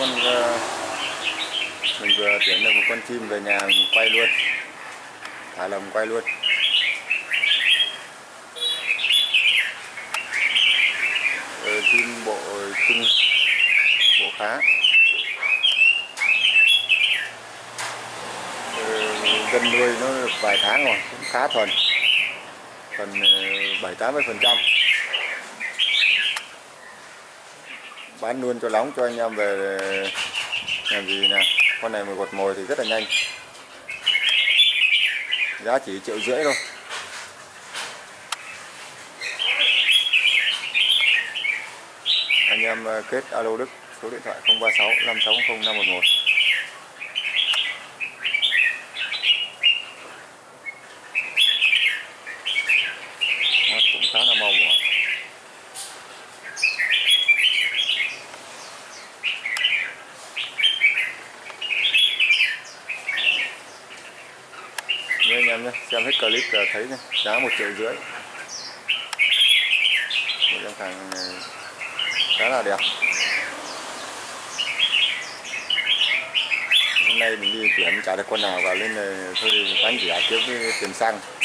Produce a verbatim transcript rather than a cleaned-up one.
con uh, mình vừa tuyển được một con chim về nhà mình quay luôn, thả lồng quay luôn. Ờ, chim bộ chung bộ khá. Ờ, dân nuôi nó được vài tháng rồi, cũng khá thuần, phần bảy tám mươi phần trăm. Bán luôn cho nóng cho anh em về làm gì nè. Con này mà gọt mồi thì rất là nhanh, giá chỉ triệu rưỡi thôi. Anh em kết alo Đức, số điện thoại không ba sáu năm sáu không năm một một. Mắt cũng khá là mau mỏ. Như anh em nhé, xem hết clip là thấy nhé, giá một triệu rưỡi. Một em càng khá là đẹp. Hôm nay mình đi tuyển chả được con nào vào, lên thôi thì bán rẻ kiếm cái tiền xăng.